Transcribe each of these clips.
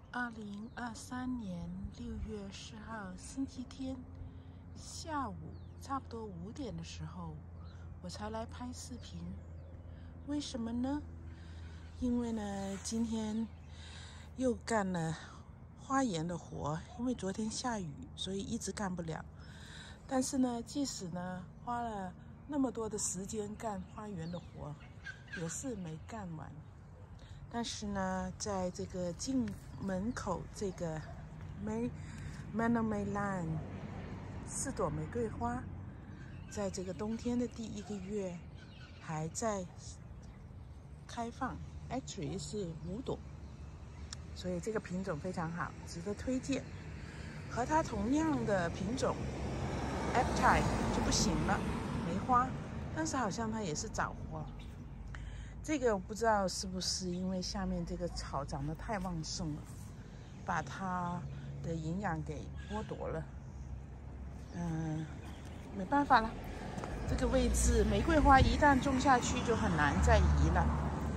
2023年6月10号星期天下午差不多5点的时候，我才来拍视频。为什么呢？因为呢，今天又干了花园的活，因为昨天下雨，所以一直干不了。但是呢，即使呢花了那么多的时间干花园的活，也是没干完。但是呢，在这个进门口这个Manomelan 4朵玫瑰花，在这个冬天的第1个月还在开放 ，actually 是5朵，所以这个品种非常好，值得推荐。和它同样的品种 Aptite 就不行了，没花，但是好像它也是早花。这个我不知道是不是因为下面这个草长得太旺盛了，把它的营养给剥夺了。没办法了，这个位置玫瑰花一旦种下去就很难再移了。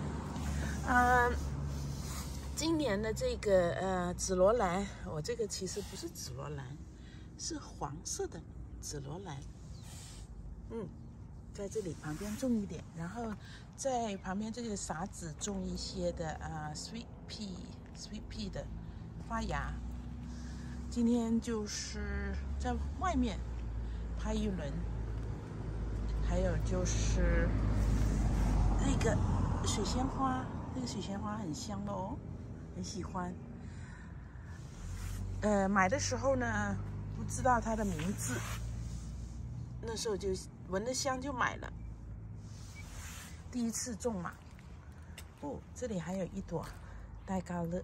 今年的这个紫罗兰，我这个其实不是紫罗兰，是黄色的紫罗兰。在这里旁边种一点，然后在旁边这个撒子种一些的sweet pea 的发芽。今天就是在外面拍一轮，还有就是那个水仙花，这个水仙花很香的哦，很喜欢。买的时候呢，不知道它的名字，那时候就闻得香就买了。第一次种嘛。这里还有一朵戴高乐，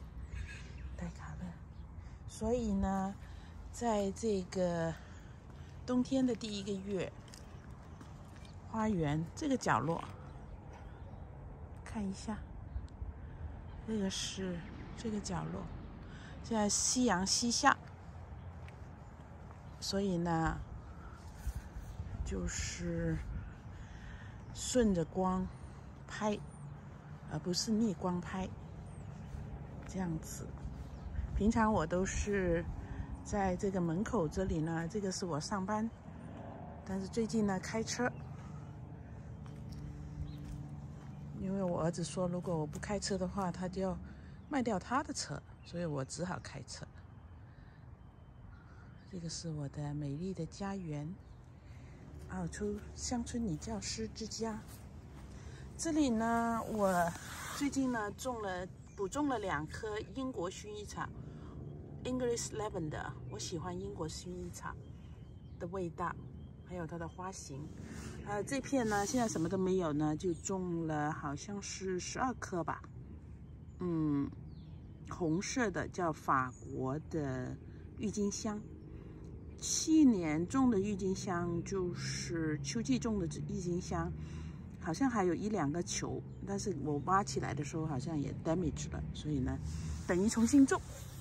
所以呢，在这个冬天的第1个月，花园这个角落看一下，这个是这个角落，现在夕阳西下，所以呢，就是顺着光拍，而不是逆光拍，这样子。平常我都是在这个门口这里呢，这个是我上班，但是最近呢开车，因为我儿子说如果我不开车的话，他就要卖掉他的车，所以我只好开车。这个是我的美丽的家园，澳洲乡村女教师之家。这里呢，我最近呢补种了2棵英国薰衣草 English Lavender， 我喜欢英国薰衣草的味道，还有它的花型。这片呢现在什么都没有呢，就种了好像是12棵吧。红色的叫法国的郁金香。去年种的郁金香就是秋季种的郁金香，好像还有1、2个球，但是我挖起来的时候好像也 damage 了，所以呢，等于重新种。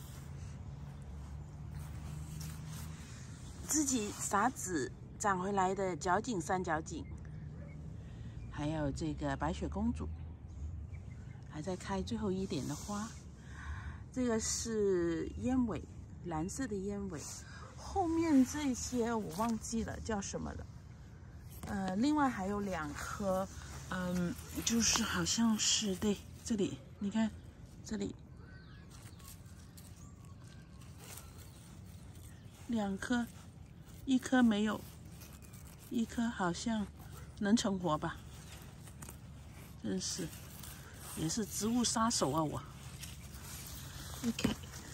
自己撒籽长回来的角堇、三角堇，还有这个白雪公主，还在开最后1点的花。这个是鸢尾，蓝色的鸢尾。后面这些我忘记了叫什么了。另外还有2棵，就是好像是对，这里你看，这里2棵，1棵没有，1棵好像能成活吧？真是，也是植物杀手啊我。OK。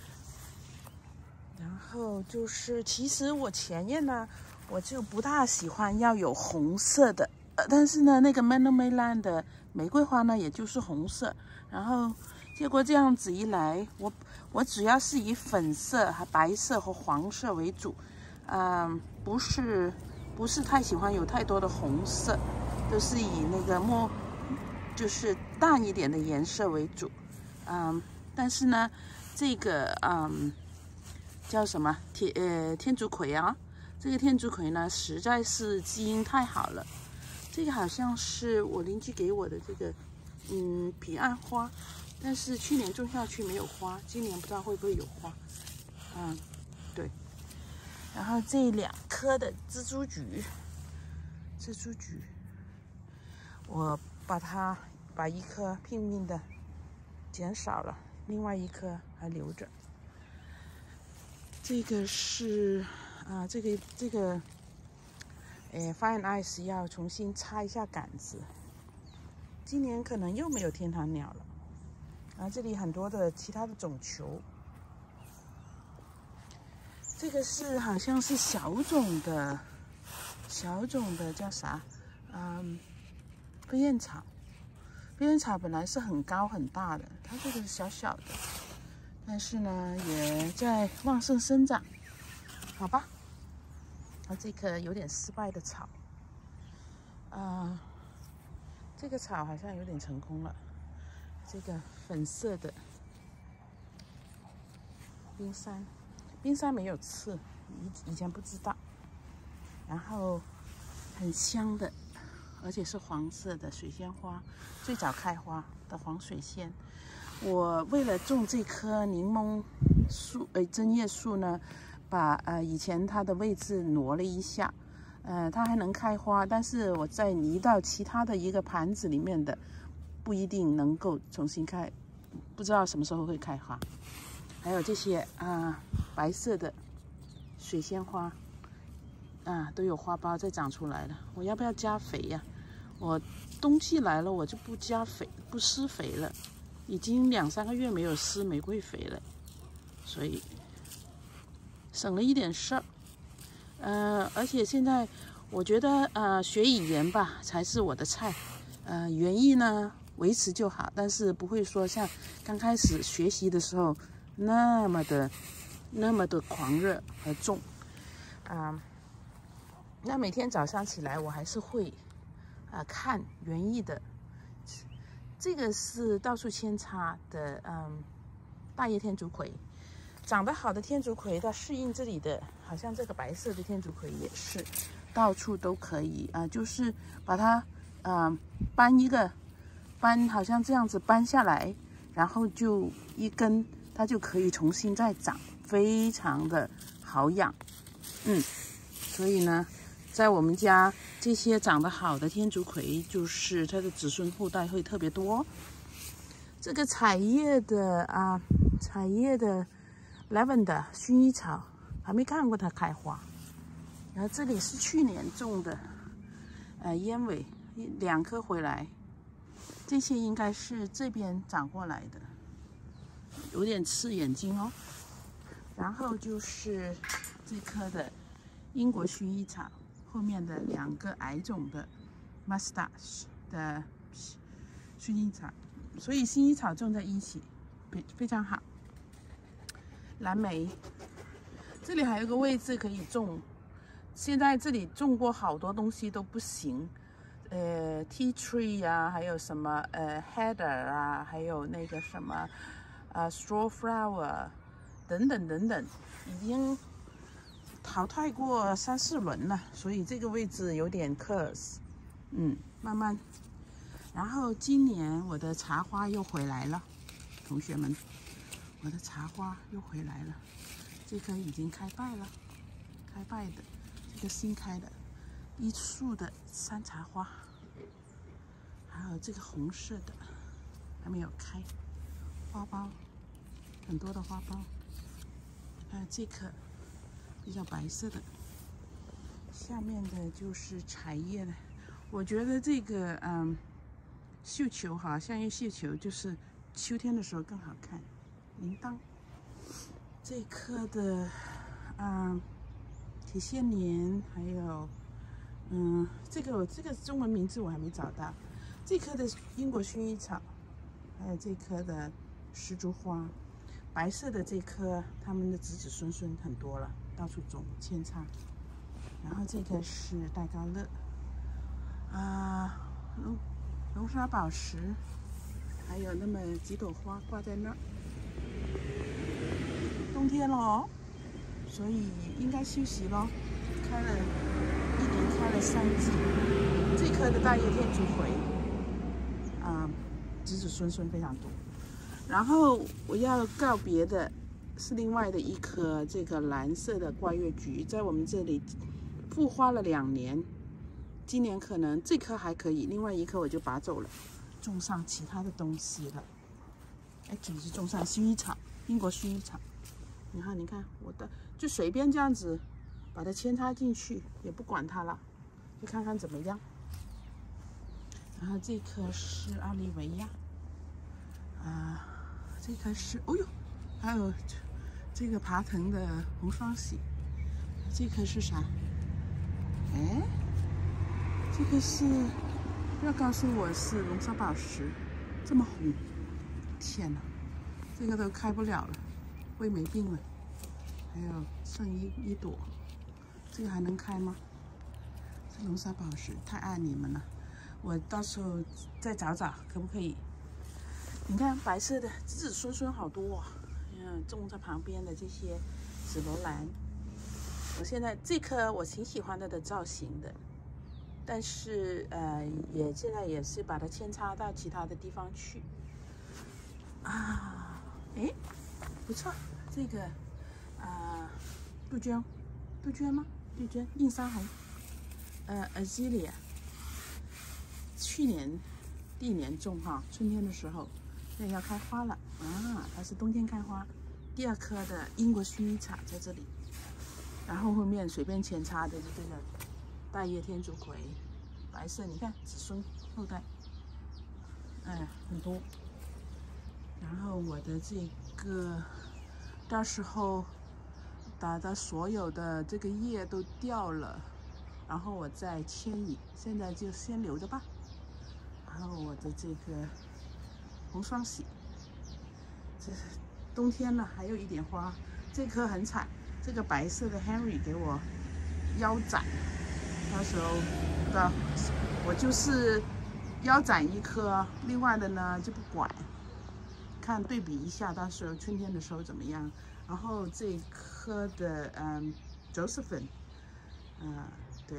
然后就是，其实我前面呢，我就不大喜欢要有红色的，但是呢，那个 Manomelan 的玫瑰花呢，也就是红色。然后结果这样子一来，我主要是以粉色、白色和黄色为主，不是太喜欢有太多的红色，都是以那个就是淡一点的颜色为主。但是呢，这个叫什么天竺葵啊？这个天竺葵呢，实在是基因太好了。这个好像是我邻居给我的这个彼岸花， 但是去年种下去没有花，今年不知道会不会有花。对。然后这2棵的蜘蛛菊，我把一棵拼命的减少了，另外一棵还留着。这个是这个Fine Ice 要重新插一下杆子，今年可能又没有天堂鸟了。然后这里很多的其他的种球，这个是好像是小种的叫啥？飞燕草。飞燕草本来是很高很大的，它这个是小小的，但是呢也在旺盛生长，好吧。然后这棵有点失败的草，这个草好像有点成功了。这个粉色的冰山没有刺，以前不知道。然后很香的，而且是黄色的水仙花，最早开花的黄水仙。我为了种这棵柠檬树，针叶树呢，把以前它的位置挪了一下，它还能开花，但是我再移到其他的一个盘子里面的，不一定能够重新开，不知道什么时候会开花。还有这些白色的水仙花，都有花苞再长出来了。我要不要加肥呀？我冬季来了，我就不加肥，不施肥了，已经2、3个月没有施玫瑰肥了，所以省了一点事儿。而且现在我觉得学语言吧才是我的菜，园艺呢维持就好，但是不会说像刚开始学习的时候那么的狂热和重。那每天早上起来我还是会看园艺的。这个是到处扦插的大叶天竺葵，长得好的天竺葵它适应这里的，好像这个白色的天竺葵也是到处都可以就是把它搬好像这样子搬下来，然后就一根它就可以重新再长，非常的好养。所以呢在我们家这些长得好的天竺葵，就是它的子孙后代会特别多。这个彩叶的 lavender 薰衣草还没看过它开花。然后这里是去年种的鸢尾，2颗回来，这些应该是这边长过来的，有点刺眼睛哦。然后就是这棵的英国薰衣草，后面的2个矮种的 mustache 的薰衣草，所以薰衣草种在一起非常好。蓝莓，这里还有个位置可以种，现在这里种过好多东西都不行，tea tree 还有什么heather 还有那个什么straw flower 等等，已经淘汰过3、4轮了，所以这个位置有点 curse。慢慢。然后今年我的茶花又回来了，同学们，我的茶花又回来了。这棵已经开败了，的，这个新开的一束的山茶花，还有这个红色的还没有开，花苞很多的花苞。还有这棵比较白色的，下面的就是彩叶的。我觉得这个绣球香叶绣球就是秋天的时候更好看。铃铛，这棵的铁线莲，还有这个中文名字我还没找到。这棵的英国薰衣草，还有这棵的石竹花。白色的这棵，他们的子子孙孙很多了，到处种扦插。然后这个是戴高乐，龙沙宝石，还有那么几朵花挂在那儿。冬天了哦，所以应该休息咯。开了1年，开了3季。这棵的大叶天竺葵，子子孙孙非常多。 然后我要告别的是另外的一棵这个蓝色的挂月菊，在我们这里复花了2年，今年可能这棵还可以，另外一棵我就拔走了，种上其他的东西了。哎，这里是种上薰衣草，英国薰衣草。然后你看我的，就随便这样子把它扦插进去，也不管它了，就看看怎么样。然后这棵是奥利维亚，这棵是，哦呦，还有这个爬藤的红双喜。这棵是啥？哎，这个是，不要告诉我是龙沙宝石，这么红，天哪，这个都开不了了，胃没病了。还有剩一朵，这个还能开吗？这龙沙宝石太爱你们了，我到时候再找找可不可以？你看白色的子子孙孙好多啊，种在旁边的这些紫罗兰。我现在这棵我挺喜欢它的造型的，但是现在也是把它扦插到其他的地方去啊。哎，不错，这个杜鹃吗？杜鹃，映沙红，Azalea， 去年第一年种哈，春天的时候，现在要开花了啊，它是冬天开花。第2棵的英国薰衣草在这里。然后后面随便扦插的这个大叶天竺葵，白色，你看子孙后代，很多。然后我的这个到时候打的所有的这个叶都掉了，然后我再牵引，现在就先留着吧。然后我的这个红双喜，这是冬天了，还有一点花，这棵很惨。这个白色的 Henry 给我腰斩，那时候我就是腰斩一颗，另外的呢就不管，看对比一下，到时候春天的时候怎么样。然后这颗的Josephine，对，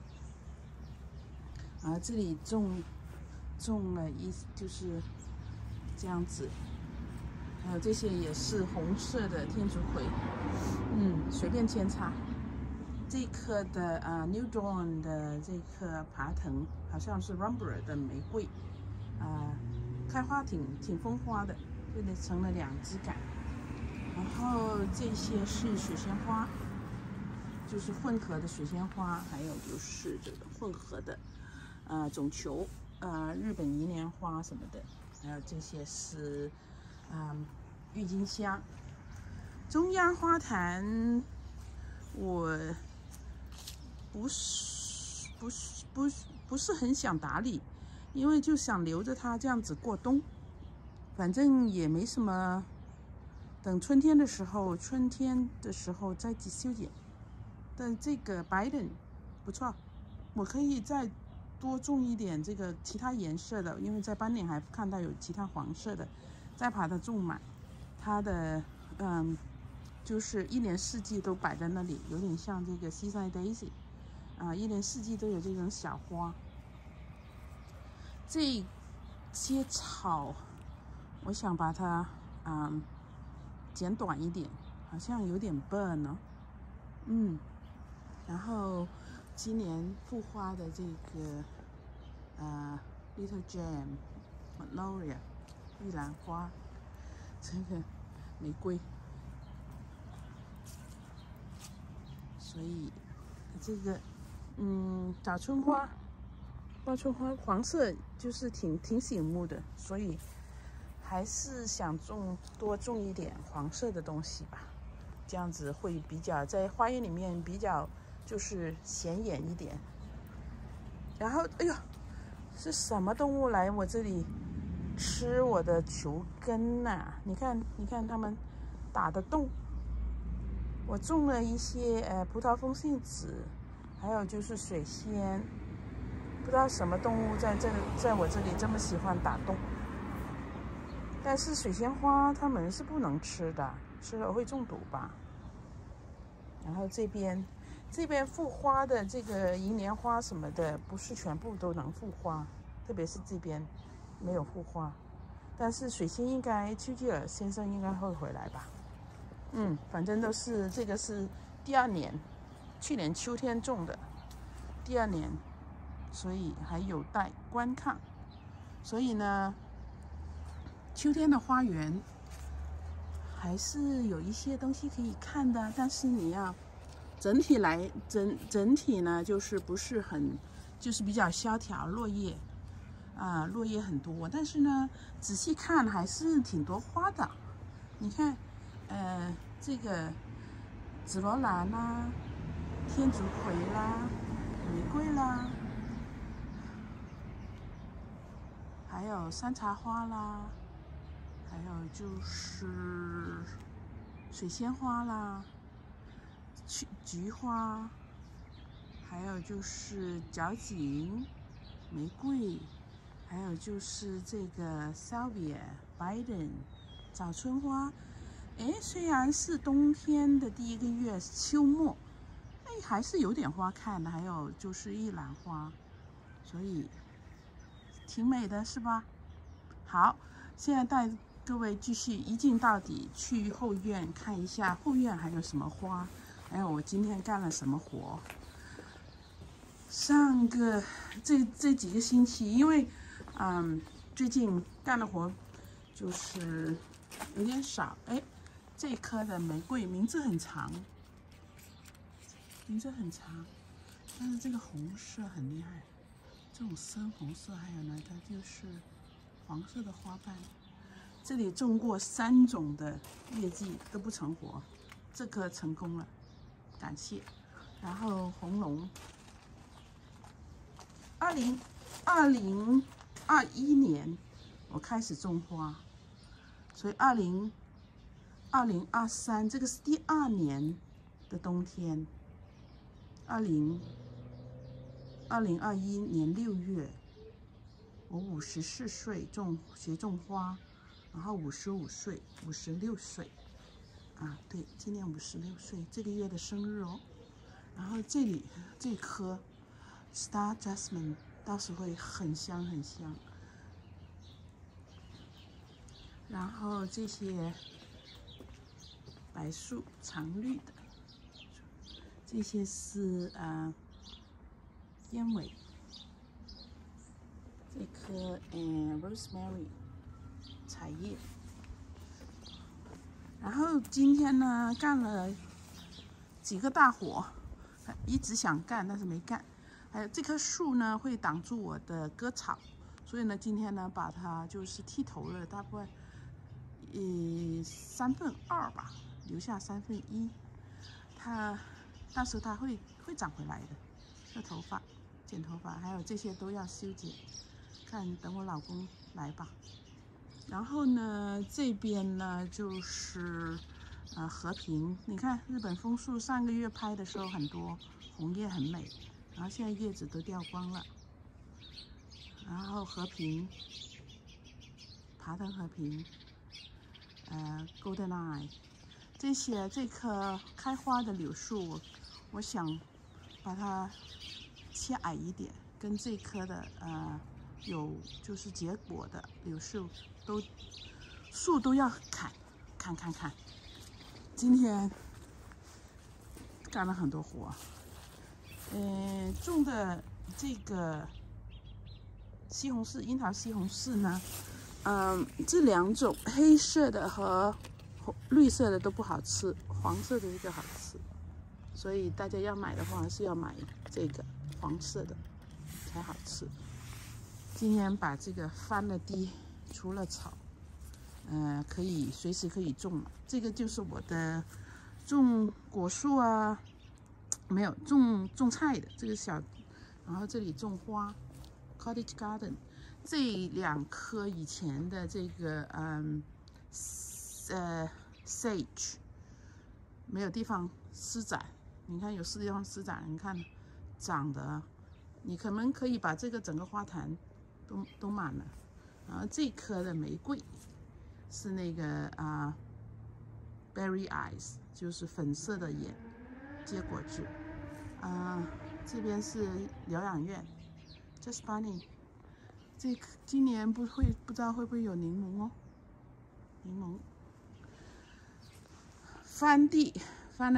然后这里种了就是这样子。还有这些也是红色的天竺葵，随便扦插。这棵的New Dawn 的这棵爬藤好像是 Rumber 的玫瑰，开花挺风花的，这里成了2枝杆。然后这些是水仙花，就是混合的水仙花，还有就是这个混合的种球，日本银莲花什么的，还有这些是。郁金香，中央花坛，我不是很想打理，因为就想留着它这样子过冬，反正也没什么。等春天的时候再修剪。但这个白等不错，我可以再多种一点这个其他颜色的，因为在斑点还看到有其他黄色的。再把它种满，它的就是一年四季都摆在那里，有点像这个西塞 daisy，一年四季都有这种小花。这些草，我想把它剪短一点，好像有点 burn 呢，然后今年复花的这个Little Gem、Magnolia。玉兰花，这个玫瑰，所以这个早春花、报春花黄色就是挺醒目的，所以还是想多种一点黄色的东西吧，这样子会比较在花园里面比较就是显眼一点。然后哎呦，是什么动物来我这里？吃我的球根呐！你看它们打的洞。我种了一些葡萄风信子，还有就是水仙，不知道什么动物在我这里这么喜欢打洞。但是水仙花它们是不能吃的，吃了会中毒吧。然后这边复花的这个银莲花什么的，不是全部都能复花，特别是这边。没有复花， 但是水仙应该丘吉尔先生应该会回来吧。反正都是这个是第2年，去年秋天种的，第2年，所以还有待观看。所以呢，秋天的花园还是有一些东西可以看的，但是你要整体呢，就是不是很，就是比较萧条，落叶很多，但是呢，仔细看还是挺多花的。你看，这个紫罗兰啦、天竺葵啦、玫瑰啦，还有山茶花啦，还有就是水仙花啦、菊花，还有就是角堇、玫瑰，还有就是这个 Salvia、Biden、早春花。虽然是冬天的第1个月，秋末，还是有点花看的。还有就是玉兰花，所以挺美的，是吧？好，现在带各位继续一镜到底，去后院看一下后院还有什么花，还有我今天干了什么活。上个这几个星期，因为最近干的活就是有点少。这一棵的玫瑰名字很长，但是这个红色很厉害，这种深红色，还有呢，它就是黄色的花瓣。这里种过3种的月季都不成活，这棵成功了，感谢。然后红龙，2021年我开始种花，所以2023这个是第2年的冬天。2021年6月，我54岁学种花，然后56岁，对，今年56岁，这个月的生日哦。然后这里这棵 Star Jasmine 到时会很香。然后这些白树常绿的，这些是鸢尾，这棵rosemary 彩叶。然后今天呢干了几个大活，一直想干但是没干。还有这棵树呢会挡住我的割草，所以呢今天呢把它就是剃头了，大概2/3吧，留下1/3。它到时候它会长回来的，这头发剪头发，还有这些都要修剪。看等我老公来吧。然后呢这边呢就是和平，你看日本枫树上个月拍的时候很多红叶很美，然后现在叶子都掉光了。然后和平，爬藤和平，Golden Eye， 这棵开花的柳树，我想把它切矮一点，跟这棵的有就是结果的柳树树都要砍。今天干了很多活，种的这个西红柿，樱桃西红柿呢，这2种黑色的和绿色的都不好吃，黄色的比较好吃，所以大家要买的话是要买这个黄色的才好吃。今天把这个翻了地，除了草，随时可以种了。这个就是我的种果树啊，没有种菜的这个小，然后这里种花 ，cottage garden。这2棵以前的这个sage 没有地方施展，你看有地方施展，你看长的，你可以把这个整个花坛都满了。然后这棵的玫瑰是那个berry eyes， 就是粉色的眼，结果子。这边是疗养院 ，just bunny。今年不知道会不会有柠檬哦。 柠檬，翻地，翻了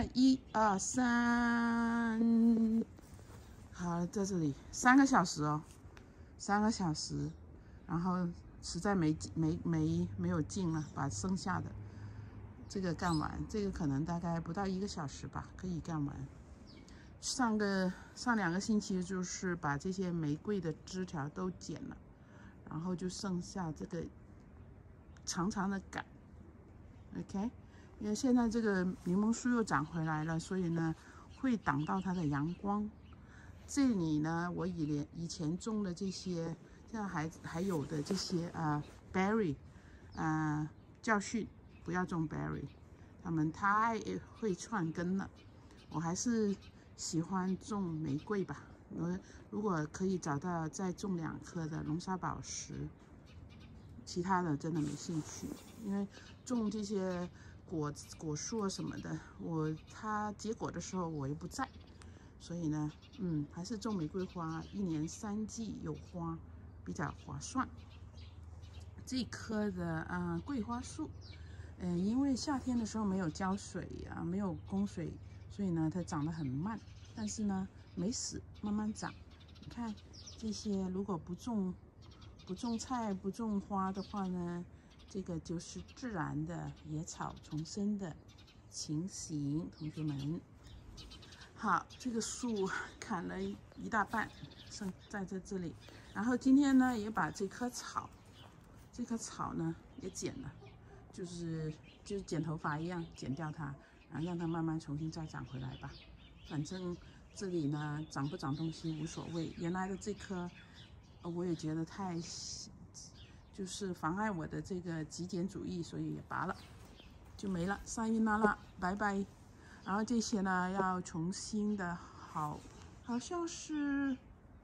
1、2、3，好，在这里3个小时哦，3个小时，然后实在没有劲了，把剩下的这个干完，这个可能大概不到1个小时吧，可以干完。上2个星期就是把这些玫瑰的枝条都剪了，然后就剩下这个长长的杆 ，OK。因为现在这个柠檬树又长回来了，所以呢会挡到它的阳光。这里呢，我以前种的这些，现在还有的这些berry，教训不要种 berry， 它们太会串根了。我还是喜欢种玫瑰吧。如果可以找到再种2颗的龙沙宝石，其他的真的没兴趣，因为种这些果树啊什么的，它结果的时候我又不在，所以呢，还是种玫瑰花，1年3季有花比较划算。这棵的桂花树，因为夏天的时候没有浇水啊，没有供水，所以呢它长得很慢，但是呢没死，慢慢长。你看这些，如果不种菜不种花的话呢，这个就是自然的野草重生的情形，同学们。好，这个树砍了一大半，剩在这里。然后今天呢，也把这棵草呢也剪了，就是剪头发一样剪掉它，然后让它慢慢重新再长回来吧。反正这里呢长不长东西无所谓。原来的这棵，我也觉得就是妨碍我的这个极简主义，所以也拔了，就没了。撒依那拉，拜拜。然后这些呢要重新的好像是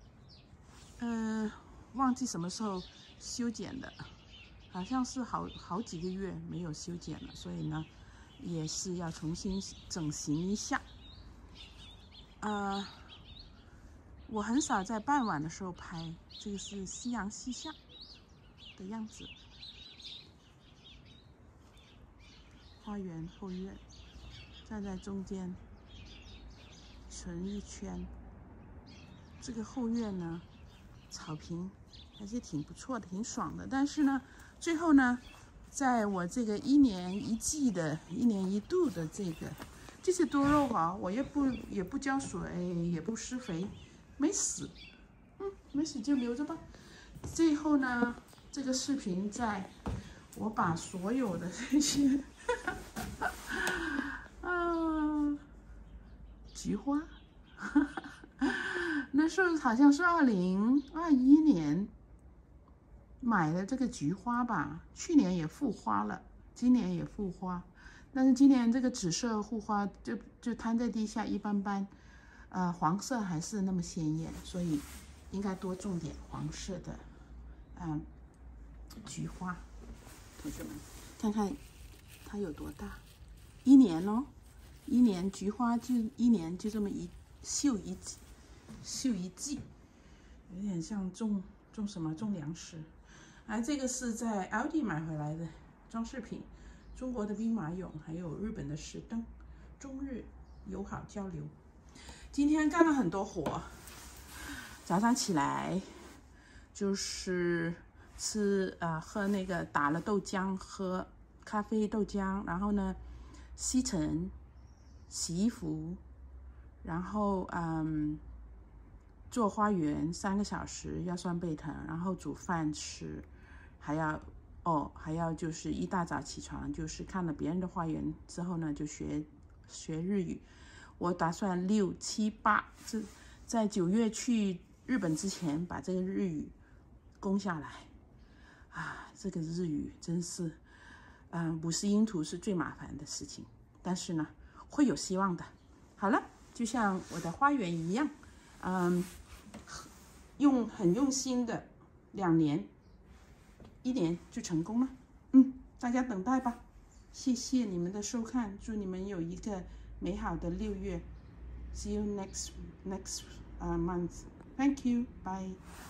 忘记什么时候修剪的，好像是好几个月没有修剪了，所以呢也是要重新整形一下。我很少在傍晚的时候拍，这个是夕阳西下的样子。花园后院，站在中间，成一圈。这个后院呢，草坪还是挺不错的，挺爽的。但是呢，最后呢，在我这个1年1季的1年1度的这些多肉啊，我也不浇水，也不施肥，没死，没死就留着吧。最后呢，这个视频我把所有的这些菊花，那时候好像是2021年买的这个菊花吧，去年也复花了，今年也复花，但是今年这个紫色护花就摊在地下一般般，黄色还是那么鲜艳，所以应该多种点黄色的，菊花。同学们，看看它有多大，1年哦，1年菊花就1年就这么秀一季，有点像种粮食。这个是在 Aldi 买回来的装饰品，中国的兵马俑，还有日本的石灯，中日友好交流。今天干了很多活，早上起来就是喝那个打了豆浆，喝咖啡豆浆，然后呢吸尘、洗衣服，然后做花园3个小时，腰酸背疼，然后煮饭吃，还要就是一大早起床，就是看了别人的花园之后呢，就学日语。我打算6、7、8，在9月去日本之前把这个日语攻下来。这个日语真是，50音图是最麻烦的事情，但是呢，会有希望的。好了，就像我的花园一样，很用心的2年，1年就成功了。大家等待吧。谢谢你们的收看，祝你们有一个美好的6月。See you next month. Thank you. Bye.